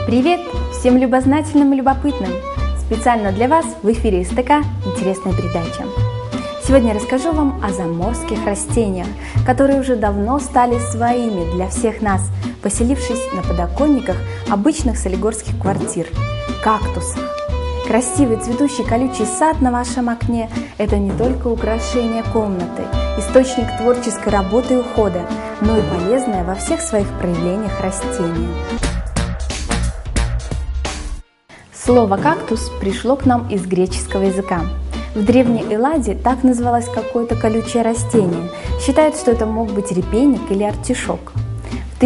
Привет всем любознательным и любопытным! Специально для вас в эфире СТК интересная передача. Сегодня я расскажу вам о заморских растениях, которые уже давно стали своими для всех нас, поселившись на подоконниках обычных солигорских квартир – кактусах. Красивый цветущий колючий сад на вашем окне – это не только украшение комнаты, источник творческой работы и ухода, но и полезное во всех своих проявлениях растение. Слово «кактус» пришло к нам из греческого языка. В древней Элладе так называлось какое-то колючее растение. Считают, что это мог быть репейник или артишок. В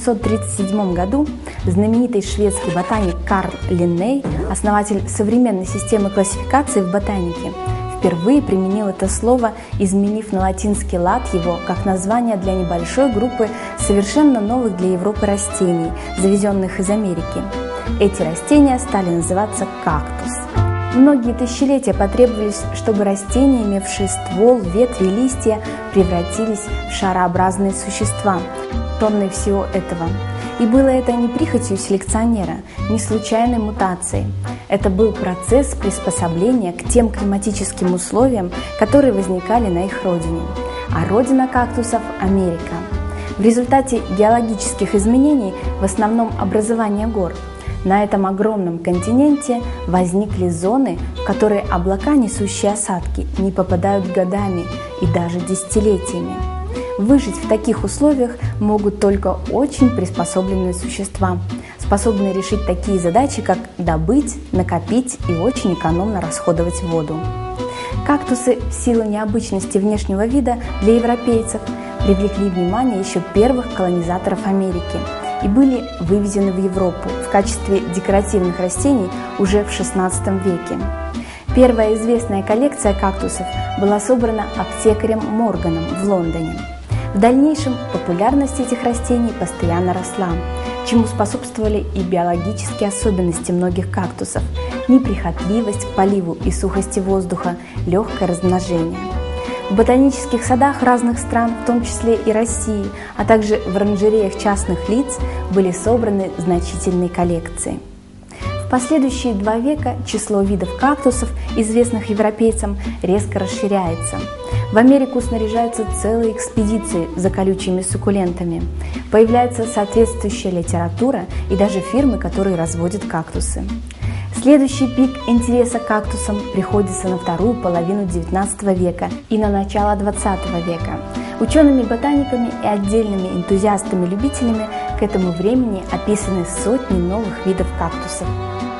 1737 году знаменитый шведский ботаник Карл Линней, основатель современной системы классификации в ботанике, впервые применил это слово, изменив на латинский лад его как название для небольшой группы совершенно новых для Европы растений, завезенных из Америки. Эти растения стали называться кактус. Многие тысячелетия потребовались, чтобы растения, имевшие ствол, ветви и листья, превратились в шарообразные существа, лишенные всего этого. И было это не прихотью селекционера, не случайной мутацией. Это был процесс приспособления к тем климатическим условиям, которые возникали на их родине. А родина кактусов – Америка. В результате геологических изменений, в основном образования гор, на этом огромном континенте возникли зоны, в которые облака, несущие осадки, не попадают годами и даже десятилетиями. Выжить в таких условиях могут только очень приспособленные существа, способные решить такие задачи, как добыть, накопить и очень экономно расходовать воду. Кактусы в силу необычности внешнего вида для европейцев привлекли внимание еще первых колонизаторов Америки и были вывезены в Европу в качестве декоративных растений уже в XVI веке. Первая известная коллекция кактусов была собрана аптекарем Морганом в Лондоне. В дальнейшем популярность этих растений постоянно росла, чему способствовали и биологические особенности многих кактусов – неприхотливость к поливу и сухости воздуха, легкое размножение. В ботанических садах разных стран, в том числе и России, а также в оранжереях частных лиц были собраны значительные коллекции. В последующие 2 века число видов кактусов, известных европейцам, резко расширяется. В Америку снаряжаются целые экспедиции за колючими суккулентами. Появляется соответствующая литература и даже фирмы, которые разводят кактусы. Следующий пик интереса к кактусам приходится на вторую половину XIX века и на начало XX века. Учеными-ботаниками и отдельными энтузиастами-любителями к этому времени описаны сотни новых видов кактусов.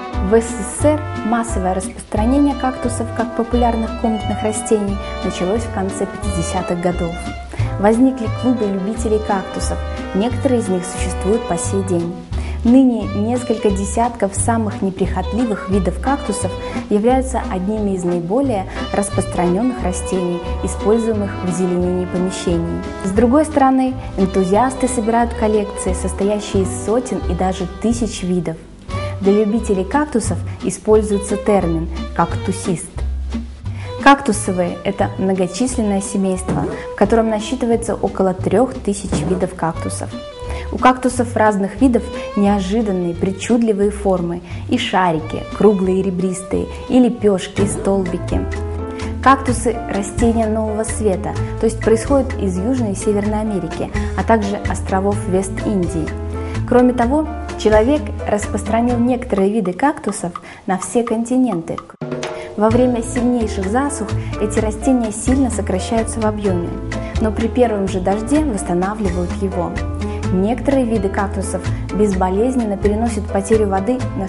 В СССР массовое распространение кактусов как популярных комнатных растений началось в конце 50-х годов. Возникли клубы любителей кактусов, некоторые из них существуют по сей день. Ныне несколько десятков самых неприхотливых видов кактусов являются одними из наиболее распространенных растений, используемых в озеленении помещений. С другой стороны, энтузиасты собирают коллекции, состоящие из сотен и даже тысяч видов. Для любителей кактусов используется термин «кактусист». Кактусовые – это многочисленное семейство, в котором насчитывается около 3000 видов кактусов. У кактусов разных видов неожиданные, причудливые формы – и шарики, круглые и ребристые, и лепешки, и столбики. Кактусы – растения нового света, то есть происходят из Южной и Северной Америки, а также островов Вест-Индии. Кроме того, человек распространил некоторые виды кактусов на все континенты. Во время сильнейших засух эти растения сильно сокращаются в объеме, но при первом же дожде восстанавливают его. Некоторые виды кактусов безболезненно переносят потерю воды на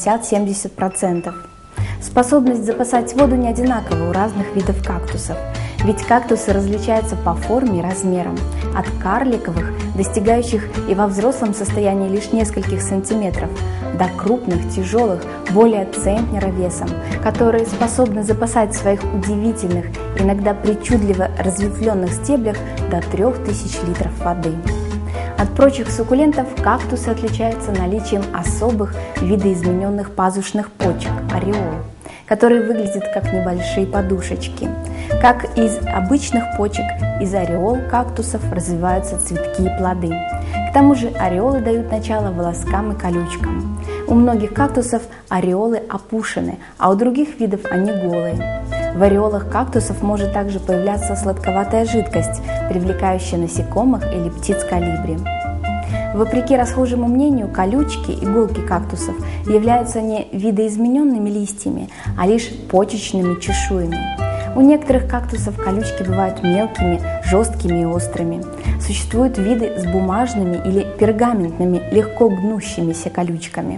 60-70%. Способность запасать воду не одинакова у разных видов кактусов, ведь кактусы различаются по форме и размерам, от карликовых, достигающих и во взрослом состоянии лишь нескольких сантиметров, до крупных, тяжелых, более центнера весом, которые способны запасать в своих удивительных, иногда причудливо разветвленных стеблях до 3000 литров воды. От прочих суккулентов кактусы отличаются наличием особых видоизмененных пазушных почек – ореол, которые выглядят как небольшие подушечки. Как из обычных почек, из ореол кактусов развиваются цветки и плоды. К тому же ореолы дают начало волоскам и колючкам. У многих кактусов ореолы опушены, а у других видов они голые. В ореолах кактусов может также появляться сладковатая жидкость, привлекающая насекомых или птиц колибри. Вопреки расхожему мнению, колючки, иголки кактусов являются не видоизмененными листьями, а лишь почечными чешуями. У некоторых кактусов колючки бывают мелкими, жесткими и острыми. Существуют виды с бумажными или пергаментными, легко гнущимися колючками.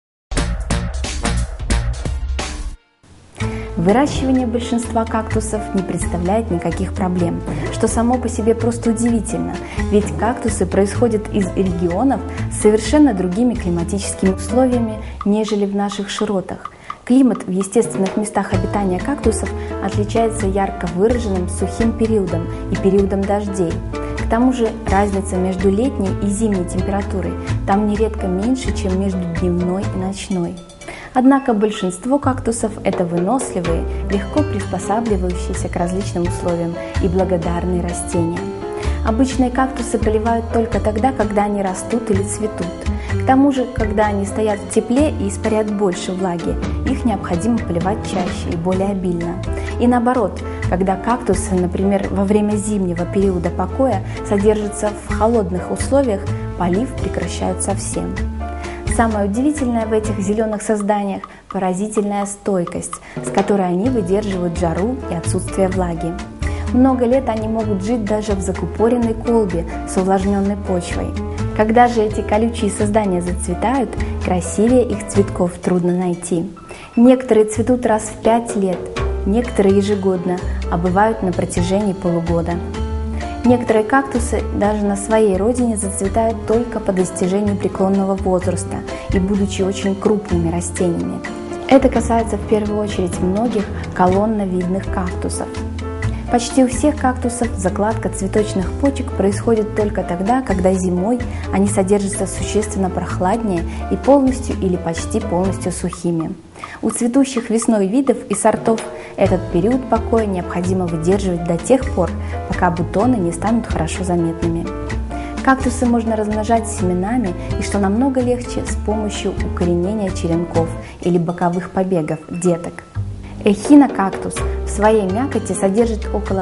Выращивание большинства кактусов не представляет никаких проблем, что само по себе просто удивительно, ведь кактусы происходят из регионов с совершенно другими климатическими условиями, нежели в наших широтах. Климат в естественных местах обитания кактусов отличается ярко выраженным сухим периодом и периодом дождей. К тому же разница между летней и зимней температурой там нередко меньше, чем между дневной и ночной. Однако большинство кактусов – это выносливые, легко приспосабливающиеся к различным условиям и благодарные растения. Обычные кактусы поливают только тогда, когда они растут или цветут. К тому же, когда они стоят в тепле и испаряют больше влаги, их необходимо поливать чаще и более обильно. И наоборот, когда кактусы, например, во время зимнего периода покоя содержатся в холодных условиях, полив прекращают совсем. Самое удивительное в этих зеленых созданиях – поразительная стойкость, с которой они выдерживают жару и отсутствие влаги. Много лет они могут жить даже в закупоренной колбе с увлажненной почвой. Когда же эти колючие создания зацветают, красивее их цветков трудно найти. Некоторые цветут раз в 5 лет, некоторые ежегодно, а бывают на протяжении полугода. Некоторые кактусы даже на своей родине зацветают только по достижению преклонного возраста и будучи очень крупными растениями. Это касается в первую очередь многих колонновидных кактусов. Почти у всех кактусов закладка цветочных почек происходит только тогда, когда зимой они содержатся существенно прохладнее и полностью или почти полностью сухими. У цветущих весной видов и сортов этот период покоя необходимо выдерживать до тех пор, пока бутоны не станут хорошо заметными. Кактусы можно размножать семенами и, что намного легче, с помощью укоренения черенков или боковых побегов деток. Эхинокактус в своей мякоти содержит около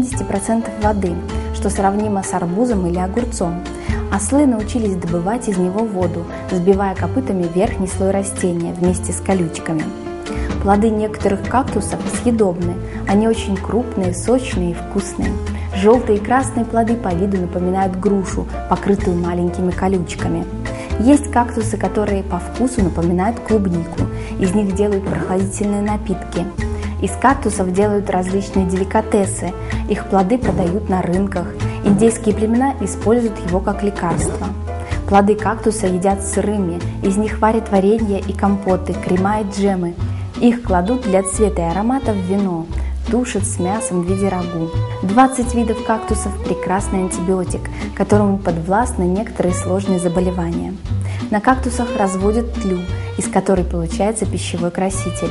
80% воды, что сравнимо с арбузом или огурцом. Ослы научились добывать из него воду, сбивая копытами верхний слой растения вместе с колючками. Плоды некоторых кактусов съедобны, они очень крупные, сочные и вкусные. Желтые и красные плоды по виду напоминают грушу, покрытую маленькими колючками. Есть кактусы, которые по вкусу напоминают клубнику, из них делают прохладительные напитки. Из кактусов делают различные деликатесы, их плоды продают на рынках, индейские племена используют его как лекарство. Плоды кактуса едят сырыми, из них варят варенье и компоты, крема и джемы. Их кладут для цвета и аромата в вино, тушат с мясом в виде рагу. 20 видов кактусов – прекрасный антибиотик, которому подвластны некоторые сложные заболевания. На кактусах разводят тлю, из которой получается пищевой краситель.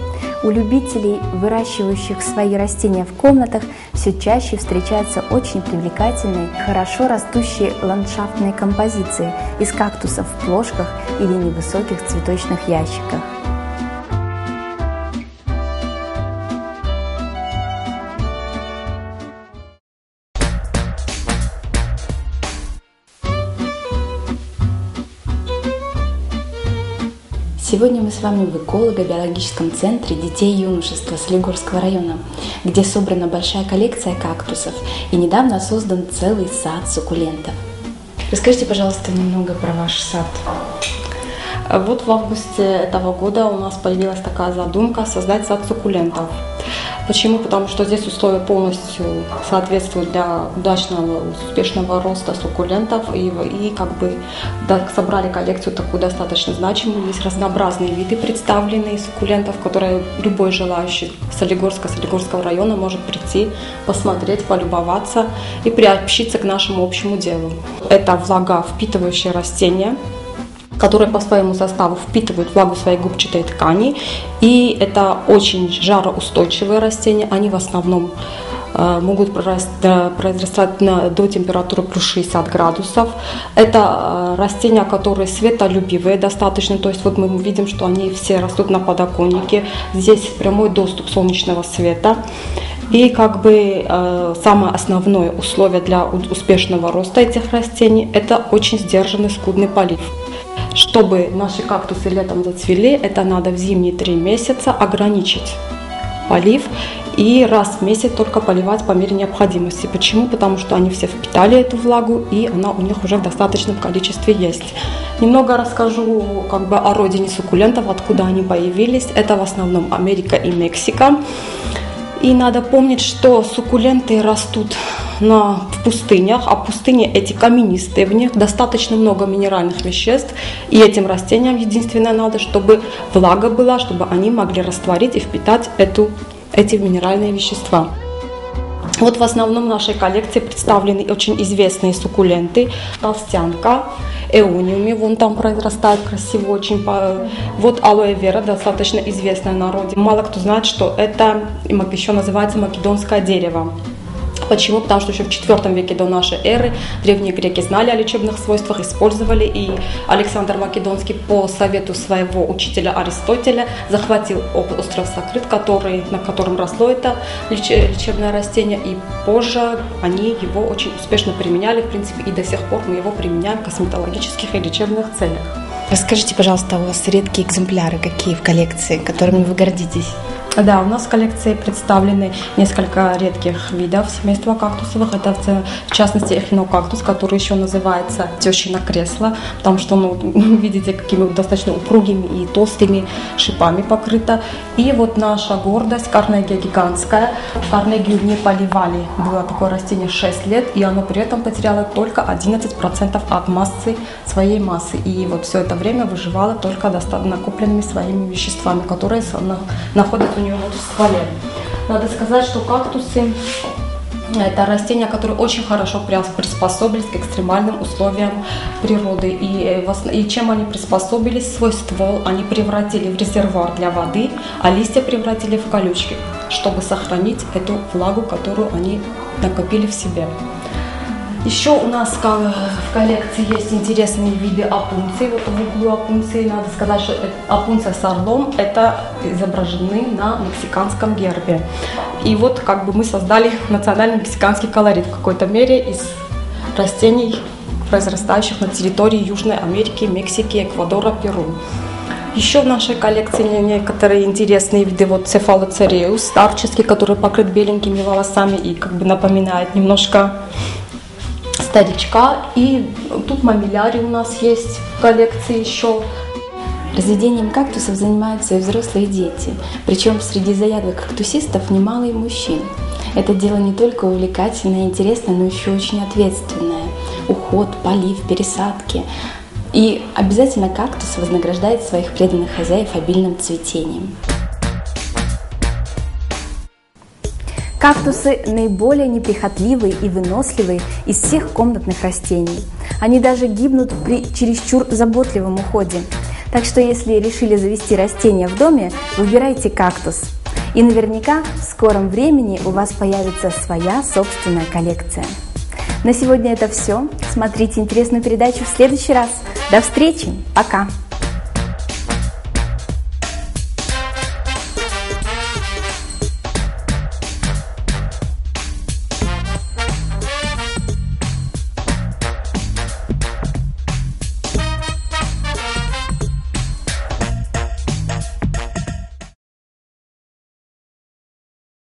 У любителей, выращивающих свои растения в комнатах, все чаще встречаются очень привлекательные, хорошо растущие ландшафтные композиции из кактусов в плошках или невысоких цветочных ящиках. Сегодня мы с вами в эколого-биологическом центре детей и юношества Солигорского района, где собрана большая коллекция кактусов и недавно создан целый сад суккулентов. Расскажите, пожалуйста, немного про ваш сад. Вот в августе этого года у нас появилась такая задумка создать сад суккулентов. Почему? Потому что здесь условия полностью соответствуют для удачного, успешного роста суккулентов. И как бы собрали коллекцию такую достаточно значимую. Есть разнообразные виды представленные суккулентов, которые любой желающий Солигорского района может прийти, посмотреть, полюбоваться и приобщиться к нашему общему делу. Это влаговпитывающие растения, которые по своему составу впитывают влагу своей губчатой ткани. И это очень жароустойчивые растения. Они в основном могут произрастать до температуры плюс 60 градусов. Это растения, которые светолюбивые достаточно, то есть вот мы видим, что они все растут на подоконнике. Здесь прямой доступ солнечного света. И как бы самое основное условие для успешного роста этих растений – это очень сдержанный скудный полив. Чтобы наши кактусы летом зацвели, это надо в зимние 3 месяца ограничить полив и раз в месяц только поливать по мере необходимости. Почему? Потому что они все впитали эту влагу, и она у них уже в достаточном количестве есть. Немного расскажу как бы о родине суккулентов, откуда они появились. Это в основном Америка и Мексика. И надо помнить, что суккуленты растут в пустынях, а пустыни эти каменистые, в них достаточно много минеральных веществ, и этим растениям единственное надо, чтобы влага была, чтобы они могли растворить и впитать эти минеральные вещества. Вот в основном в нашей коллекции представлены очень известные суккуленты: толстянка, эониуми, вон там произрастает красиво очень. Вот алоэ вера, достаточно известная в народе. Мало кто знает, что это еще называется македонское дерево. Почему? Потому что еще в IV веке до нашей эры древние греки знали о лечебных свойствах, использовали, и Александр Македонский по совету своего учителя Аристотеля захватил остров Сокрит, на котором росло это лечебное растение, и позже они его очень успешно применяли, в принципе, и до сих пор мы его применяем в косметологических и лечебных целях. Расскажите, пожалуйста, у вас редкие экземпляры какие в коллекции, которыми вы гордитесь? Да, у нас в коллекции представлены несколько редких видов семейства кактусовых. Это в частности эхинокактус, который еще называется тещино кресло, потому что, видите, какими достаточно упругими и толстыми шипами покрыто. И вот наша гордость Карнегия гигантская. Карнегию не поливали, было такое растение 6 лет, и оно при этом потеряло только 11% от своей массы. И вот все это время выживало только накопленными своими веществами, которые находятся у него в стволе. Надо сказать, что кактусы – это растения, которые очень хорошо приспособились к экстремальным условиям природы. И чем они приспособились? Свой ствол они превратили в резервуар для воды, а листья превратили в колючки, чтобы сохранить эту влагу, которую они накопили в себе. Еще у нас в коллекции есть интересные виды опунций. Вот в углу опунции надо сказать, что опунция с орлом это изображены на мексиканском гербе. И вот как бы мы создали национальный мексиканский колорит в какой-то мере из растений, произрастающих на территории Южной Америки, Мексики, Эквадора, Перу. Еще в нашей коллекции некоторые интересные виды. Вот цефалоцереус старческий, который покрыт беленькими волосами и как бы напоминает немножко старичка. И тут мамилярий у нас есть в коллекции еще. Разведением кактусов занимаются и взрослые дети, причем среди заядлых кактусистов немало и мужчин. Это дело не только увлекательное и интересное, но еще очень ответственное. Уход, полив, пересадки. И обязательно кактус вознаграждает своих преданных хозяев обильным цветением. Кактусы наиболее неприхотливые и выносливые из всех комнатных растений. Они даже гибнут при чересчур заботливом уходе. Так что если решили завести растение в доме, выбирайте кактус. И наверняка в скором времени у вас появится своя собственная коллекция. На сегодня это все. Смотрите интересную передачу в следующий раз. До встречи. Пока.